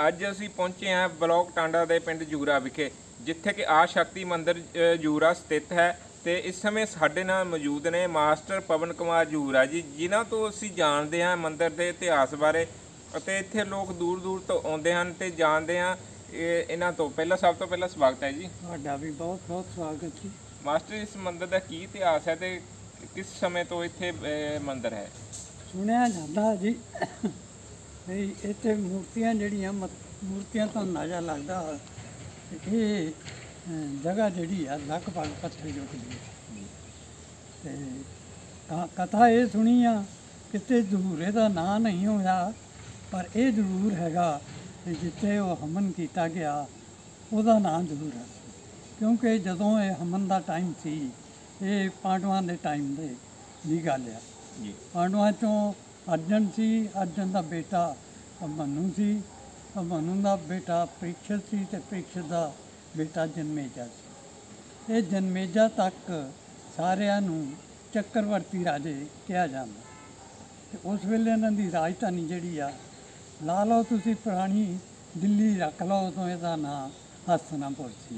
ਅੱਜ ਅਸੀਂ ਪਹੁੰਚੇ ਹਾਂ ਬਲਾਕ ਟਾਂਡਾ ਦੇ ਪਿੰਡ ਜੂਰਾ ਵਿਖੇ, ਜਿੱਥੇ ਕਿ ਆ ਸ਼ਕਤੀ ਮੰਦਿਰ ਜੂਰਾ ਸਥਿਤ ਹੈ। ਤੇ ਇਸ ਸਮੇਂ ਸਾਡੇ ਨਾਲ ਮੌਜੂਦ ਨੇ ਮਾਸਟਰ ਪਵਨ ਕੁਮਾਰ ਜੂਰਾ ਜੀ, ਜਿਨ੍ਹਾਂ ਤੋਂ ਅਸੀਂ ਜਾਣਦੇ ਹਾਂ ਮੰਦਿਰ ਦੇ ਇਤਿਹਾਸ ਬਾਰੇ। ਅਤੇ ਇੱਥੇ ਲੋਕ ਦੂਰ ਦੂਰ ਤੋਂ ਆਉਂਦੇ ਹਨ ਤੇ ਜਾਣਦੇ ਹਾਂ ਇਹਨਾਂ ਤੋਂ। ਸਭ ਤੋਂ ਪਹਿਲਾਂ ਸਵਾਗਤ ਹੈ ਜੀ। ਤੁਹਾਡਾ ਵੀ ਬਹੁਤ ਬਹੁਤ ਸਵਾਗਤ ਜੀ। ਮਾਸਟਰ, ਇਸ ਮੰਦਿਰ ਦਾ ਕੀ ਇਤਿਹਾਸ ਹੈ ਤੇ ਕਿਸ ਸਮੇਂ ਤੋਂ ਇੱਥੇ ਮੰਦਿਰ ਹੈ? ਸੁਣਿਆ ਜਾਂਦਾ ਜੀ ਵੀ ਇੱਥੇ ਮੂਰਤੀਆਂ ਜਿਹੜੀਆਂ ਮੂਰਤੀਆਂ ਤੋਂ ਅੰਦਾਜ਼ਾ ਲੱਗਦਾ ਇਹ ਜਗ੍ਹਾ ਜਿਹੜੀ ਆ ਲਗਭਗ ਪੱਥਰ ਯੁੱਗ ਦੀ ਤੇ ਕਥਾ ਇਹ ਸੁਣੀ ਆ ਕਿਤੇ ਜ਼ਰੂਰ ਇਹਦਾ ਨਾਂ ਨਹੀਂ ਹੋਇਆ, ਪਰ ਇਹ ਜ਼ਰੂਰ ਹੈਗਾ ਕਿ ਜਿੱਥੇ ਉਹ ਹਮਨ ਕੀਤਾ ਗਿਆ ਉਹਦਾ ਨਾਂ ਜ਼ਰੂਰ ਹੈ। ਕਿਉਂਕਿ ਜਦੋਂ ਇਹ ਹਮਨ ਦਾ ਟਾਈਮ ਸੀ, ਇਹ ਪਾਂਡਵਾਂ ਦੇ ਟਾਈਮ ਦੀ ਗੱਲ ਆ। ਪਾਂਡਵਾਂ 'ਚੋਂ ਅਰਜਨ ਸੀ, ਅਰਜਨ ਦਾ ਬੇਟਾ ਅਭਿਮਨੂ ਸੀ, ਅਭਿਮਨੂ ਦਾ ਬੇਟਾ ਪ੍ਰੀਖਿਤ ਸੀ ਤੇ ਪ੍ਰੀਖਿਤ ਦਾ ਬੇਟਾ ਜਨਮੇਜਾ ਸੀ। ਇਹ ਜਨਮੇਜਾ ਤੱਕ ਸਾਰਿਆਂ ਨੂੰ ਚੱਕਰਵਰਤੀ ਰਾਜੇ ਕਿਹਾ ਜਾਂਦਾ। ਤੇ ਉਸ ਵੇਲੇ ਇਹਨਾਂ ਦੀ ਰਾਜਧਾਨੀ ਜਿਹੜੀ ਆ, ਲਾ ਲਓ ਤੁਸੀਂ ਪੁਰਾਣੀ ਦਿੱਲੀ ਰੱਖ ਲਓ, ਉਦੋਂ ਇਹਦਾ ਨਾਂ ਹਸਤਨਾਪੁਰ ਸੀ।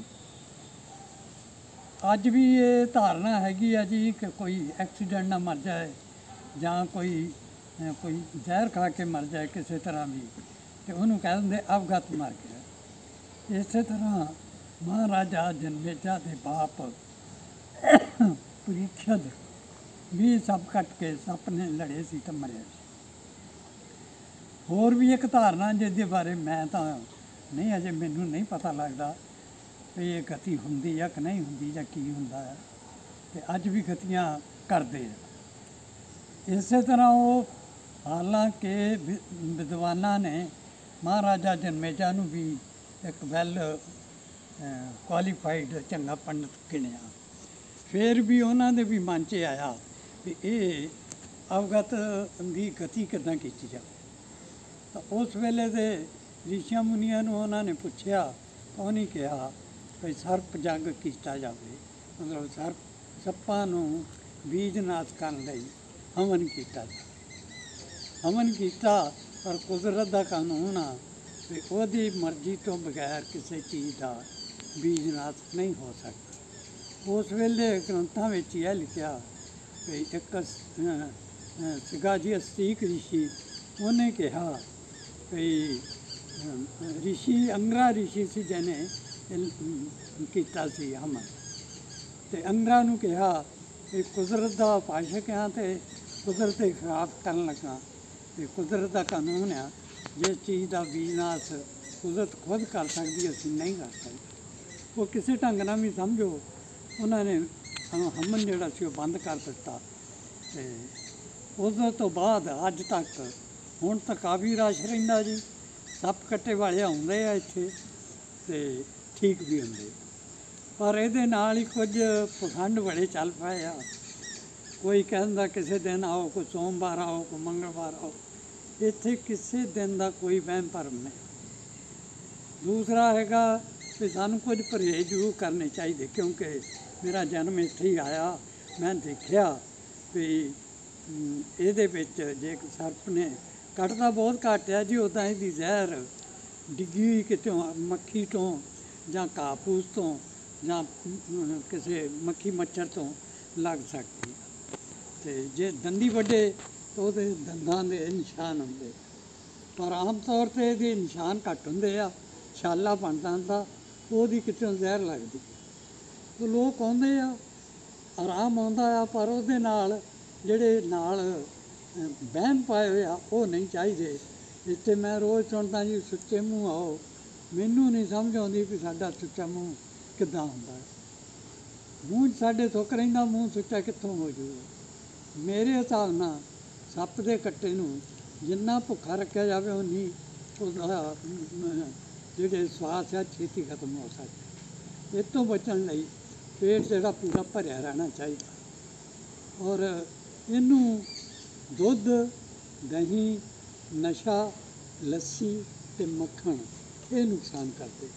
ਅੱਜ ਵੀ ਇਹ ਧਾਰਨਾ ਹੈਗੀ ਆ ਜੀ ਕਿ ਕੋਈ ਐਕਸੀਡੈਂਟ ਨਾ ਮਰ ਜਾਏ ਜਾਂ ਕੋਈ ਜ਼ਹਿਰ ਖਾ ਕੇ ਮਰ ਜਾਏ ਕਿਸੇ ਤਰ੍ਹਾਂ ਵੀ, ਤੇ ਉਹਨੂੰ ਕਹਿ ਦਿੰਦੇ ਅਵਗਤ ਮਰ ਗਿਆ। ਇਸੇ ਤਰ੍ਹਾਂ ਮਹਾਰਾਜਾ ਜਨਮੇਜਾ ਦੇ ਬਾਪ ਪ੍ਰੀਖਿਤ ਵੀ ਸੱਪ ਕੱਟ ਕੇ ਸੱਪ ਨੇ ਲੜੇ ਸੀ ਤਾਂ ਮਰਿਆ ਸੀ। ਹੋਰ ਵੀ ਇੱਕ ਧਾਰਨਾ ਜਿਹਦੇ ਬਾਰੇ ਮੈਂ ਤਾਂ ਨਹੀਂ, ਅਜੇ ਮੈਨੂੰ ਨਹੀਂ ਪਤਾ ਲੱਗਦਾ ਵੀ ਇਹ ਗਤੀ ਹੁੰਦੀ ਆ ਕਿ ਨਹੀਂ ਹੁੰਦੀ ਜਾਂ ਕੀ ਹੁੰਦਾ ਹੈ, ਤੇ ਅੱਜ ਵੀ ਗਤੀਆਂ ਕਰਦੇ ਆ। ਇਸੇ ਤਰ੍ਹਾਂ ਉਹ ਹਾਲਾਂਕਿ ਵਿਦਵਾਨਾਂ ਨੇ ਮਹਾਰਾਜਾ ਜਨਮੇਜਾ ਨੂੰ ਵੀ ਇੱਕ ਵੈਲ ਕੁਆਲੀਫਾਈਡ ਚੰਗਾ ਪੰਡਤ ਗਿਣਿਆ, ਫਿਰ ਵੀ ਉਹਨਾਂ ਦੇ ਵੀ ਮਨ 'ਚ ਆਇਆ ਵੀ ਇਹ ਅਵਗਤ ਦੀ ਗਤੀ ਕਿੱਦਾਂ ਕੀਤੀ ਜਾਵੇ। ਤਾਂ ਉਸ ਵੇਲੇ ਦੇ ਰਿਸ਼ੀਆਂ ਮੁਨੀਆਂ ਨੂੰ ਉਹਨਾਂ ਨੇ ਪੁੱਛਿਆ, ਉਹਨੇ ਕਿਹਾ ਵੀ ਸਰਪ ਜੱਗ ਕੀਤਾ ਜਾਵੇ, ਮਤਲਬ ਸੱਪਾਂ ਨੂੰ ਬੀਜਨਾਸ਼ ਕਰਨ ਲਈ ਹਵਨ ਕੀਤਾ ਜਾਵੇ। ਹਵਨ ਕੀਤਾ, ਪਰ ਕੁਦਰਤ ਦਾ ਕਾਨੂੰਨ ਆ ਵੀ ਉਹਦੀ ਮਰਜ਼ੀ ਤੋਂ ਬਗੈਰ ਕਿਸੇ ਚੀਜ਼ ਦਾ ਬੀਜਨਾਸ਼ ਨਹੀਂ ਹੋ ਸਕਦਾ। ਉਸ ਵੇਲੇ ਗ੍ਰੰਥਾਂ ਵਿੱਚ ਇਹ ਲਿਖਿਆ ਵੀ ਇੱਕ ਸੀਗਾ ਜੀ ਅਸਤੀਕ ਰਿਸ਼ੀ, ਉਹਨੇ ਕਿਹਾ ਵੀ ਰਿਸ਼ੀ ਅੰਗਰਾ ਰਿਸ਼ੀ ਸੀ ਜਿਹਨੇ ਕੀਤਾ ਸੀ ਹਮਨ, ਤੇ ਅੰਗਰਾ ਨੂੰ ਕਿਹਾ ਕਿ ਕੁਦਰਤ ਦਾ ਭਾਸ਼ਕ ਆ ਤੇ ਕੁਦਰਤ ਦੇ ਖਿਲਾਫ ਕਰਨ ਲੱਗਾ। ਤੇ ਕੁਦਰਤ ਦਾ ਕਾਨੂੰਨ ਆ, ਜਿਸ ਚੀਜ਼ ਦਾ ਬੀਜਨਾਸ਼ ਕੁਦਰਤ ਖੁਦ ਕਰ ਸਕਦੀ ਅਸੀਂ ਨਹੀਂ ਕਰ ਸਕਦੇ। ਉਹ ਕਿਸੇ ਢੰਗ ਨਾਲ ਵੀ ਸਮਝੋ ਉਹਨਾਂ ਨੇ ਹਮਨ ਜਿਹੜਾ ਸੀ ਉਹ ਬੰਦ ਕਰ ਦਿੱਤਾ। ਤੇ ਉਦੋਂ ਤੋਂ ਬਾਅਦ ਅੱਜ ਤੱਕ ਹੁਣ ਤਾਂ ਕਾਫੀ ਰਸ਼ ਰਹਿੰਦਾ ਜੀ, ਸੱਪ ਕੱਟੇ ਵਾਲੇ ਆਉਂਦੇ ਆ ਇੱਥੇ ਤੇ ਠੀਕ ਵੀ ਹੁੰਦੇ, ਪਰ ਇਹਦੇ ਨਾਲ ਹੀ ਕੁਝ ਪਖੰਡ ਬੜੇ ਚੱਲ ਪਏ ਆ। ਕੋਈ ਕਹਿੰਦਾ ਕਿਸੇ ਦਿਨ ਆਓ, ਕੋਈ ਸੋਮਵਾਰ ਆਓ, ਕੋਈ ਮੰਗਲਵਾਰ ਆਓ। ਇੱਥੇ ਕਿਸੇ ਦਿਨ ਦਾ ਕੋਈ ਵਹਿਮ ਭਰਮ ਨਹੀਂ। ਦੂਸਰਾ ਹੈਗਾ ਵੀ ਸਾਨੂੰ ਕੁਝ ਪਰਹੇਜ਼ ਜ਼ਰੂਰ ਕਰਨੇ ਚਾਹੀਦੇ, ਕਿਉਂਕਿ ਮੇਰਾ ਜਨਮ ਇੱਥੇ ਹੀ ਆਇਆ। ਮੈਂ ਦੇਖਿਆ ਵੀ ਇਹਦੇ ਵਿੱਚ ਜੇ ਸਰਪ ਨੇ ਕੱਟਦਾ ਬਹੁਤ ਘੱਟ ਆ ਜੀ, ਉੱਦਾਂ ਇਹਦੀ ਜ਼ਹਿਰ ਡਿੱਗੀ ਹੋਈ ਕਿਤੋਂ ਮੱਖੀ ਤੋਂ ਜਾਂ ਕਾਪੂਸ ਤੋਂ ਜਾਂ ਕਿਸੇ ਮੱਖੀ ਮੱਛਰ ਤੋਂ ਲੱਗ ਸਕਦੀ। ਤੇ ਜੇ ਦੰਦੀ ਵੱਡੇ ਤਾਂ ਉਹਦੇ ਦੰਦਾਂ ਦੇ ਨਿਸ਼ਾਨ ਹੁੰਦੇ, ਪਰ ਆਮ ਤੌਰ 'ਤੇ ਇਹਦੇ ਨਿਸ਼ਾਨ ਘੱਟ ਹੁੰਦੇ ਆ। ਛਾਲਾ ਬਣਦਾ ਹੁੰਦਾ, ਉਹਦੀ ਕਿਤੋਂ ਜ਼ਹਿਰ ਲੱਗਦੀ, ਉਹ ਲੋਕ ਆਉਂਦੇ ਆ, ਆਰਾਮ ਆਉਂਦਾ ਆ, ਪਰ ਉਹਦੇ ਨਾਲ ਜਿਹੜੇ ਨਾਲ ਵਹਿਮ ਪਾਏ ਹੋਏ ਆ ਉਹ ਨਹੀਂ ਚਾਹੀਦੇ। ਇੱਥੇ ਮੈਂ ਰੋਜ਼ ਸੁਣਦਾ ਜੀ ਸੁੱਚੇ ਮੂੰਹ ਆਓ, ਮੈਨੂੰ ਨਹੀਂ ਸਮਝ ਆਉਂਦੀ ਵੀ ਸਾਡਾ ਸੁੱਚਾ ਮੂੰਹ ਕਿੱਦਾਂ ਹੁੰਦਾ। ਮੂੰਹ ਸਾਡੇ ਥੁੱਕ ਰਹਿੰਦਾ, ਮੂੰਹ ਸੁੱਚਾ ਕਿੱਥੋਂ ਹੋ ਜਾਊਗਾ। ਮੇਰੇ ਹਿਸਾਬ ਨਾਲ ਸੱਪ ਦੇ ਕੱਟੇ ਨੂੰ ਜਿੰਨਾ ਭੁੱਖਾ ਰੱਖਿਆ ਜਾਵੇ ਉਨੀ ਉਹਦਾ ਜਿਹੜੇ ਸਵਾਸ ਆ ਛੇਤੀ ਖਤਮ ਹੋ ਸਕਦੇ। ਇਸ ਤੋਂ ਬਚਣ ਲਈ ਪੇਟ ਜਿਹੜਾ ਪੂਰਾ ਭਰਿਆ ਰਹਿਣਾ ਚਾਹੀਦਾ, ਔਰ ਇਹਨੂੰ ਦੁੱਧ, ਦਹੀਂ, ਨਸ਼ਾ, ਲੱਸੀ ਅਤੇ ਮੱਖਣ ਇਹ ਨੁਕਸਾਨ ਕਰਦੇ।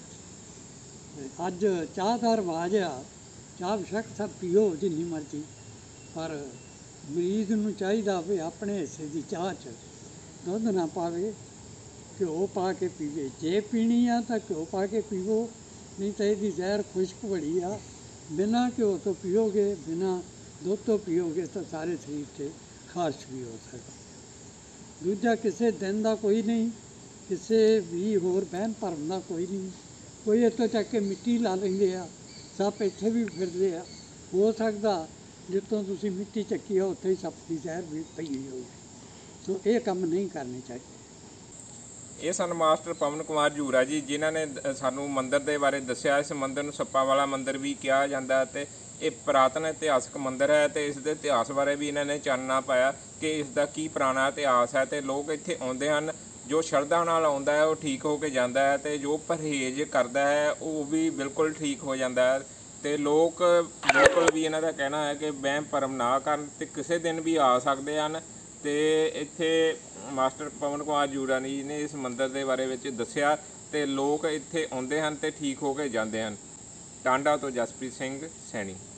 ਅੱਜ ਚਾਹ ਦਾ ਰਿਵਾਜ ਆ, ਚਾਹ ਬੇਸ਼ੱਕ ਸਭ ਪੀਓ ਜਿੰਨੀ ਮਰਜ਼ੀ, ਪਰ ਮਰੀਜ਼ ਨੂੰ ਚਾਹੀਦਾ ਵੀ ਆਪਣੇ ਹਿੱਸੇ ਦੀ ਚਾਹ 'ਚ ਦੁੱਧ ਨਾ ਪਾਵੇ, ਘਿਓ ਪਾ ਕੇ ਪੀਵੇ। ਜੇ ਪੀਣੀ ਆ ਤਾਂ ਘਿਓ ਪਾ ਕੇ ਪੀਵੋ, ਨਹੀਂ ਤਾਂ ਇਹਦੀ ਜ਼ਹਿਰ ਖੁਸ਼ਕ ਬੜੀ ਆ। ਬਿਨਾਂ ਘਿਓ ਤੋਂ ਪੀਓਗੇ, ਬਿਨਾਂ ਦੁੱਧ ਤੋਂ ਪੀਓਗੇ ਤਾਂ ਸਾਰੇ ਸਰੀਰ 'ਤੇ ਖਾਰਸ਼ ਵੀ ਹੋ ਸਕਦੀ। ਦੂਜਾ, ਕਿਸੇ ਦਿਨ ਦਾ ਕੋਈ ਨਹੀਂ, ਕਿਸੇ ਵੀ ਹੋਰ ਵਹਿਮ ਭਰਮ ਦਾ ਕੋਈ ਨਹੀਂ। ਕੋਈ ਇੱਥੋਂ ਚੱਕ ਕੇ ਮਿੱਟੀ ਲਾ ਲੈਂਦੇ ਆ, ਸੱਪ ਇੱਥੇ ਵੀ ਫਿਰਦੇ ਆ। ਹੋ ਸਕਦਾ ਜਿੱਥੋਂ ਤੁਸੀਂ ਮਿੱਟੀ ਚੱਕੀ ਆ ਉੱਥੇ ਹੀ ਸੱਪ ਦੀ ਜ਼ਹਿਰ ਵੀ ਪਈ ਹੋਊਗੀ। ਸੋ ਇਹ ਕੰਮ ਨਹੀਂ ਕਰਨੇ ਚਾਹੀਦੇ। ਇਹ ਸਨ ਮਾਸਟਰ ਪਵਨ ਕੁਮਾਰ ਜੂਰਾ ਜੀ, ਜਿਨ੍ਹਾਂ ਨੇ ਸਾਨੂੰ ਮੰਦਿਰ ਦੇ ਬਾਰੇ ਦੱਸਿਆ। ਇਸ ਮੰਦਿਰ ਨੂੰ ਸੱਪਾਂ ਵਾਲਾ ਮੰਦਿਰ ਵੀ ਕਿਹਾ ਜਾਂਦਾ ਤੇ ਇਹ ਪੁਰਾਤਨ ਇਤਿਹਾਸਕ ਮੰਦਿਰ ਹੈ ਤੇ ਇਸ ਦੇ ਇਤਿਹਾਸ ਬਾਰੇ ਵੀ ਇਹਨਾਂ ਨੇ ਚਾਨਣਾ ਪਾਇਆ ਕਿ ਇਸ ਦਾ ਕੀ ਪੁਰਾਣਾ ਇਤਿਹਾਸ ਹੈ ਤੇ ਲੋਕ ਇੱਥੇ ਆਉਂਦੇ ਹਨ। ਜੋ ਸ਼ਰਧਾ ਨਾਲ ਆਉਂਦਾ ਹੈ ਉਹ ਠੀਕ ਹੋ ਕੇ ਜਾਂਦਾ ਹੈ ਤੇ ਜੋ ਪਰਹੇਜ਼ ਕਰਦਾ ਹੈ ਉਹ ਵੀ ਬਿਲਕੁਲ ਠੀਕ ਹੋ ਜਾਂਦਾ ਹੈ। ਤੇ ਲੋਕ ਬਿਲਕੁਲ ਵੀ ਇਹਨਾਂ ਦਾ ਕਹਿਣਾ ਹੈ ਕਿ ਵਹਿਮ ਭਰਮ ਨਾ ਕਰਨ ਤੇ ਕਿਸੇ ਦਿਨ ਵੀ ਆ ਸਕਦੇ ਹਨ। ਤੇ ਇੱਥੇ ਮਾਸਟਰ ਪਵਨ ਕੁਮਾਰ ਜੂਰਾ ਜੀ ਨੇ ਇਸ ਮੰਦਿਰ ਦੇ ਬਾਰੇ ਵਿੱਚ ਦੱਸਿਆ ਤੇ ਲੋਕ ਇੱਥੇ ਆਉਂਦੇ ਹਨ ਤੇ ਠੀਕ ਹੋ ਕੇ ਜਾਂਦੇ ਹਨ। ਟਾਂਡਾ ਤੋਂ ਜਸਪ੍ਰੀਤ ਸਿੰਘ ਸੈਣੀ।